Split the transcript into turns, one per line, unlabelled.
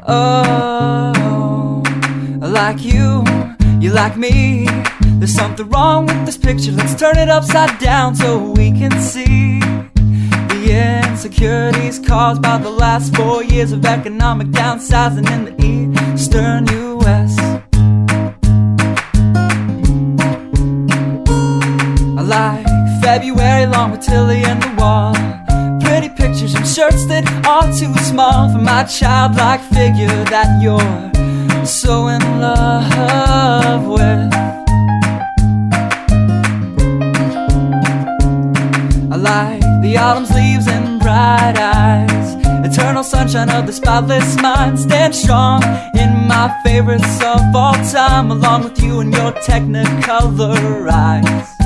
Oh, like you like me. There's something wrong with this picture. Let's turn it upside down so we can see the insecurities caused by the last 4 years of economic downsizing in the eastern U.S. I like February long with Tilly and the wall. Pretty pictures and shirts that are too small for my childlike figure that you're so in love with. I like the autumn's leaves and bright eyes, eternal sunshine of the spotless mind. Stand strong in my favorites of all time, along with you and your technicolor eyes.